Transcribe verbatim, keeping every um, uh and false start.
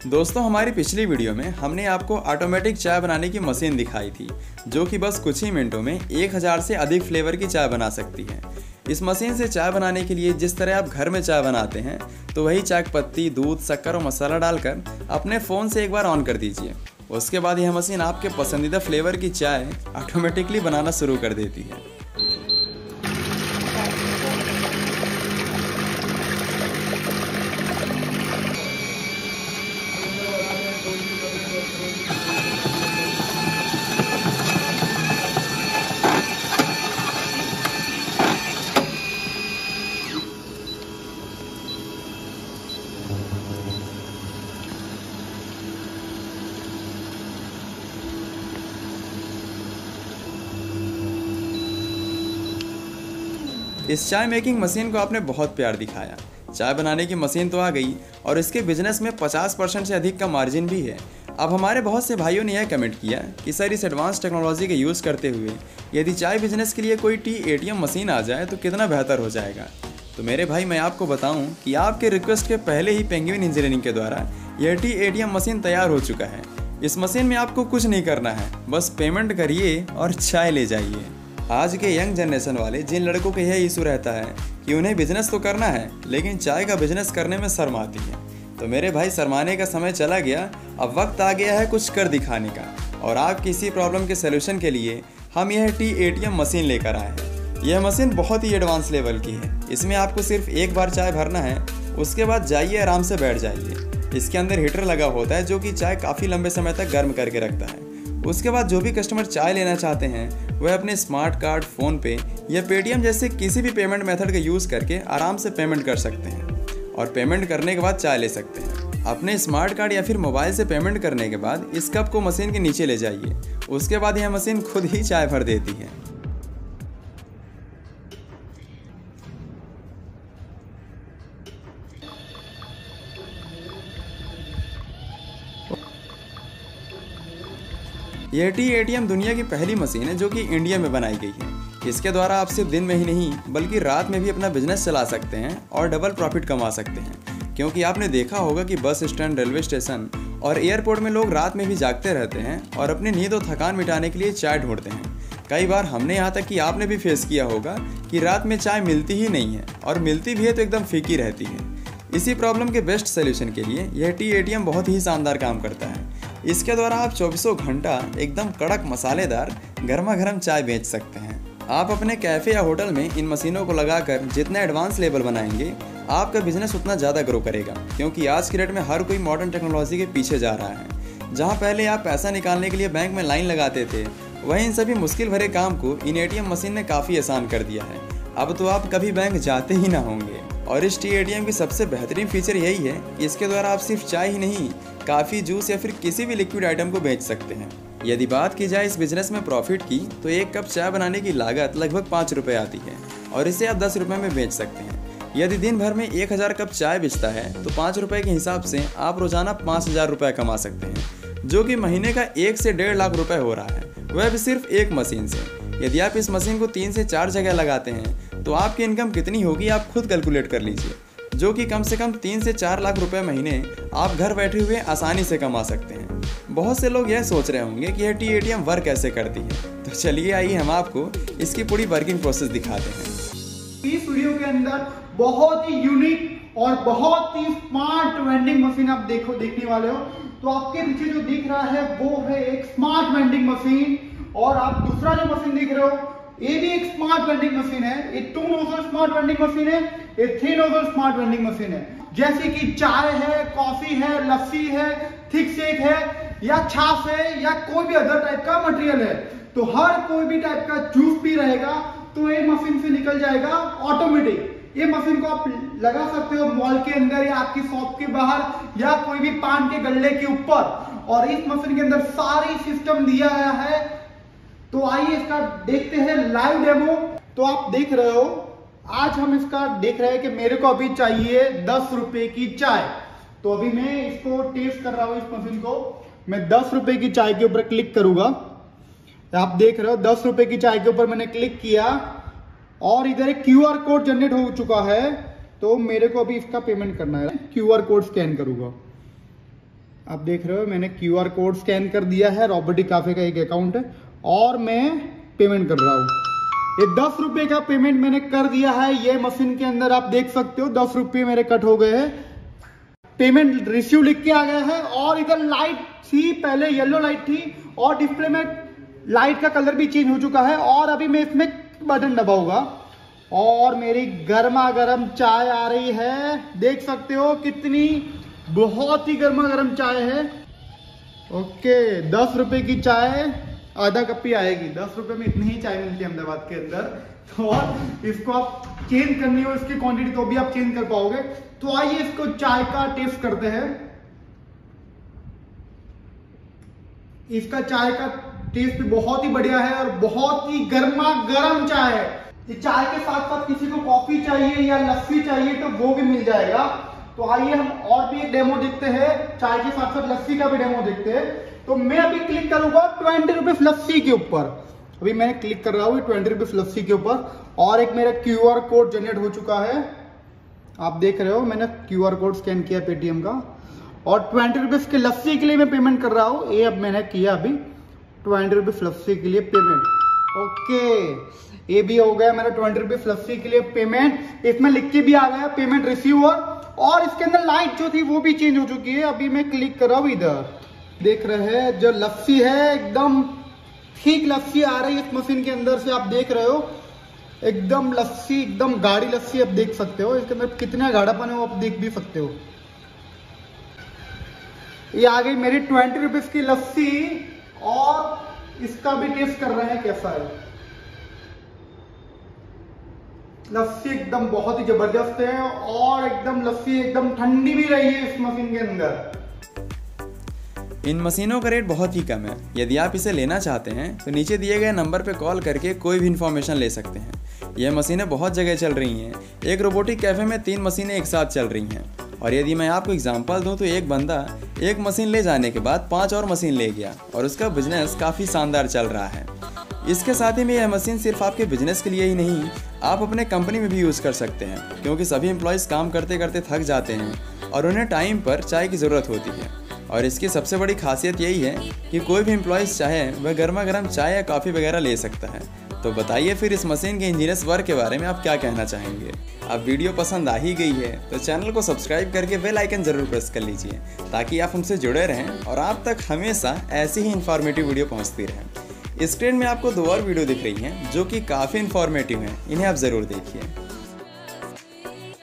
दोस्तों, हमारी पिछली वीडियो में हमने आपको ऑटोमेटिक चाय बनाने की मशीन दिखाई थी, जो कि बस कुछ ही मिनटों में एक हज़ार से अधिक फ्लेवर की चाय बना सकती है। इस मशीन से चाय बनाने के लिए जिस तरह आप घर में चाय बनाते हैं, तो वही चाय पत्ती, दूध, शक्कर और मसाला डालकर अपने फ़ोन से एक बार ऑन कर दीजिए। उसके बाद यह मशीन आपके पसंदीदा फ्लेवर की चाय ऑटोमेटिकली बनाना शुरू कर देती है। इस चाय मेकिंग मशीन को आपने बहुत प्यार दिखाया। चाय बनाने की मशीन तो आ गई और इसके बिजनेस में पचास परसेंट से अधिक का मार्जिन भी है। अब हमारे बहुत से भाइयों ने यह कमेंट किया कि सर, इस एडवांस टेक्नोलॉजी का यूज़ करते हुए यदि चाय बिजनेस के लिए कोई टी एटीएम मशीन आ जाए तो कितना बेहतर हो जाएगा। तो मेरे भाई, मैं आपको बताऊं कि आपके रिक्वेस्ट के पहले ही पेंगुइन इंजीनियरिंग के द्वारा यह टी एटीएम मशीन तैयार हो चुका है। इस मशीन में आपको कुछ नहीं करना है, बस पेमेंट करिए और चाय ले जाइए। आज के यंग जनरेशन वाले जिन लड़कों का यह इशू रहता है कि उन्हें बिजनेस तो करना है लेकिन चाय का बिजनेस करने में शर्म आती है, तो मेरे भाई, शर्माने का समय चला गया। अब वक्त आ गया है कुछ कर दिखाने का, और आपकी इसी प्रॉब्लम के सलूशन के लिए हम यह टी एटीएम मशीन लेकर आए हैं। यह मशीन बहुत ही एडवांस लेवल की है। इसमें आपको सिर्फ एक बार चाय भरना है, उसके बाद जाइए आराम से बैठ जाइए। इसके अंदर हीटर लगा होता है जो कि चाय काफ़ी लंबे समय तक गर्म करके रखता है। उसके बाद जो भी कस्टमर चाय लेना चाहते हैं वह अपने स्मार्ट कार्ड, फ़ोन पे या पेटीएम जैसे किसी भी पेमेंट मेथड का यूज़ करके आराम से पेमेंट कर सकते हैं और पेमेंट करने के बाद चाय ले सकते हैं। अपने स्मार्ट कार्ड या फिर मोबाइल से पेमेंट करने के बाद इस कप को मशीन के नीचे ले जाइए। उसके बाद यह मशीन खुद ही चाय भर देती है। यह टी एटीएम दुनिया की पहली मशीन है जो कि इंडिया में बनाई गई है। इसके द्वारा आप सिर्फ दिन में ही नहीं बल्कि रात में भी अपना बिजनेस चला सकते हैं और डबल प्रॉफिट कमा सकते हैं। क्योंकि आपने देखा होगा कि बस स्टैंड, रेलवे स्टेशन और एयरपोर्ट में लोग रात में भी जागते रहते हैं और अपनी नींद और थकान मिटाने के लिए चाय ढूंढते हैं। कई बार हमने, यहाँ तक कि आपने भी फेस किया होगा कि रात में चाय मिलती ही नहीं है, और मिलती भी है तो एकदम फीकी रहती है। इसी प्रॉब्लम के बेस्ट सोल्यूशन के लिए यह टी एटीएम बहुत ही शानदार काम करता है। इसके द्वारा आप चौबीसों घंटा एकदम कड़क, मसालेदार, गर्मा गर्म चाय बेच सकते हैं। आप अपने कैफ़े या होटल में इन मशीनों को लगाकर जितना एडवांस लेवल बनाएंगे, आपका बिजनेस उतना ज़्यादा ग्रो करेगा। क्योंकि आज की डेट में हर कोई मॉडर्न टेक्नोलॉजी के पीछे जा रहा है। जहाँ पहले आप पैसा निकालने के लिए बैंक में लाइन लगाते थे, वहीं इन सभी मुश्किल भरे काम को इन एटीएम मशीन ने काफ़ी आसान कर दिया है। अब तो आप कभी बैंक जाते ही ना होंगे। और इस टी एटीएम की सबसे बेहतरीन फीचर यही है कि इसके द्वारा आप सिर्फ चाय ही नहीं, काफ़ी, जूस या फिर किसी भी लिक्विड आइटम को बेच सकते हैं। यदि बात की जाए इस बिजनेस में प्रॉफिट की, तो एक कप चाय बनाने की लागत लगभग पाँच रुपये आती है और इसे आप दस रुपये में बेच सकते हैं। यदि दिन भर में एक हज़ार कप चाय बेचता है तो पाँच रुपये के हिसाब से आप रोजाना पाँच हज़ार रुपये कमा सकते हैं, जो कि महीने का एक से डेढ़ लाख रुपये हो रहा है, वह भी सिर्फ एक मशीन से। यदि आप इस मशीन को तीन से चार जगह लगाते हैं तो आपकी इनकम कितनी होगी आप खुद कैलकुलेट कर लीजिए, जो कि कम से कम तीन से चार लाख रुपए महीने आप घर बैठे हुए आसानी से कमा सकते हैं। बहुत से लोग यह सोच रहे होंगे कि यह टी एटीएम वर्क कैसे करती है, तो चलिए आइए हम आपको इसकी पूरी वर्किंग प्रोसेस दिखाते हैं। इस वीडियो के अंदर बहुत ही यूनिक और बहुत ही स्मार्ट वेंडिंग मशीन आप देखो देखने वाले हो। तो आपके पीछे जो दिख रहा है वो है एक स्मार्ट वेंडिंग मशीन, और आप दूसरा जो मशीन देख रहे हो ये भी एक स्मार्ट वेंडिंग मशीन है। ये two nozzle smart vending machine है, ये three nozzle smart vending machine है। जैसे कि चाय है, कॉफी है, लस्सी है, थिक शेक है या छाछ है या कोई भी अदर टाइप का मटेरियल है, तो हर कोई भी टाइप का जूस भी रहेगा तो ये मशीन से निकल जाएगा ऑटोमेटिक। ये मशीन को आप लगा सकते हो मॉल के अंदर या आपकी शॉप के बाहर या कोई भी पान के गल्ले के ऊपर, और इस मशीन के अंदर सारी सिस्टम दिया गया है। तो आइए इसका देखते हैं लाइव डेमो। तो आप देख रहे हो, आज हम इसका देख रहे हैं कि मेरे को अभी चाहिए दस रुपए की चाय। तो अभी मैं इसको टेस्ट कर रहा हूं। इस मशीन को मैं दस रुपए की चाय के ऊपर क्लिक करूंगा। आप देख रहे हो दस रुपए की चाय के ऊपर मैंने क्लिक किया और इधर एक क्यू आर कोड जनरेट हो चुका है। तो मेरे को अभी इसका पेमेंट करना है। क्यू आर कोड स्कैन करूंगा। आप देख रहे हो मैंने क्यू आर कोड स्कैन कर दिया है, रॉबोटिक काफे का एक अकाउंट है और मैं पेमेंट कर रहा हूँ। ये दस रुपए का पेमेंट मैंने कर दिया है। ये मशीन के अंदर आप देख सकते हो दस रुपये मेरे कट हो गए हैं। पेमेंट रिसीव लिख के आ गया है और इधर लाइट थी, पहले येलो लाइट थी और डिस्प्ले में लाइट का कलर भी चेंज हो चुका है। और अभी मैं इसमें बटन दबाऊंगा और मेरी गर्मा गर्म चाय आ रही है। देख सकते हो कितनी बहुत ही गर्मा गर्म चाय है। ओके, दस रुपए की चाय आधा कप ही आएगी। दस रुपए में इतनी ही चाय मिलती है अहमदाबाद के अंदर। तो और इसको आप चेंज करनी हो इसकी क्वांटिटी तो भी आप चेंज कर पाओगे। तो आइए इसको चाय का टेस्ट करते हैं। इसका चाय का टेस्ट भी बहुत ही बढ़िया है और बहुत ही गर्मा गर्म चाय है। ये चाय के साथ साथ किसी को कॉफी चाहिए या लस्सी चाहिए तो वो भी मिल जाएगा। तो आइए हम और भी एक डेमो देखते हैं, चाय के साथ साथ लस्सी का भी डेमो देखते हैं। तो मैं अभी क्लिक करूंगा ट्वेंटी रुपीज लस्सी के ऊपर। अभी मैं क्लिक कर रहा हूँ ट्वेंटी रुपीज लस्सी के ऊपर और एक मेरा क्यू आर कोड जनरेट हो चुका है। आप देख रहे हो मैंने क्यू आर कोड स्कैन किया पेटीएम का और ट्वेंटी रुपीज के लस्सी के लिए मैं पेमेंट कर रहा हूँ। ये अब मैंने किया अभी ट्वेंटी रुपीज लस्सी के लिए पेमेंट। ओके, ये भी हो गया मेरा ट्वेंटी रुपीज लस्सी के लिए पेमेंट। इसमें लिख के भी आ गया पेमेंट रिसीव और इसके अंदर लाइट जो थी वो भी चेंज हो चुकी है। अभी मैं क्लिक कर रहा हूँ, इधर देख रहे हैं जो लस्सी है एकदम ठीक लस्सी आ रही है इस मशीन के अंदर से। आप देख रहे हो एकदम लस्सी, एकदम गाढ़ी लस्सी आप देख सकते हो। इसके अंदर कितना गाढ़ापन है वो आप देख भी सकते हो। ये आ गई मेरी ट्वेंटी रुपीज की लस्सी और इसका भी टेस्ट कर रहे हैं कैसा है। लस्सी एकदम बहुत ही जबरदस्त है और एकदम लस्सी एकदम ठंडी भी रही है इस मशीन के अंदर। इन मशीनों का रेट बहुत ही कम है। यदि आप इसे लेना चाहते हैं तो नीचे दिए गए नंबर पर कॉल करके कोई भी इन्फॉर्मेशन ले सकते हैं। यह मशीनें बहुत जगह चल रही हैं। एक रोबोटिक कैफ़े में तीन मशीनें एक साथ चल रही हैं और यदि मैं आपको एग्जांपल दूं तो एक बंदा एक मशीन ले जाने के बाद पांच और मशीन ले गया और उसका बिजनेस काफ़ी शानदार चल रहा है। इसके साथ ही में यह मशीन सिर्फ आपके बिजनेस के लिए ही नहीं, आप अपने कंपनी में भी यूज़ कर सकते हैं क्योंकि सभी एम्प्लॉयज़ काम करते करते थक जाते हैं और उन्हें टाइम पर चाय की ज़रूरत होती है। और इसकी सबसे बड़ी खासियत यही है कि कोई भी एम्प्लॉयज़ चाहे वह गर्मा गर्म चाय या कॉफ़ी वगैरह ले सकता है। तो बताइए फिर इस मशीन के इंजीनियर्स वर्क के बारे में आप क्या कहना चाहेंगे। अब वीडियो पसंद आ ही गई है तो चैनल को सब्सक्राइब करके बेल आइकन ज़रूर प्रेस कर लीजिए ताकि आप हमसे जुड़े रहें और आप तक हमेशा ऐसी ही इन्फॉर्मेटिव वीडियो पहुँचती रहें। स्क्रीन में आपको दो और वीडियो दिख रही हैं जो कि काफ़ी इन्फॉर्मेटिव हैं, इन्हें आप ज़रूर देखिए।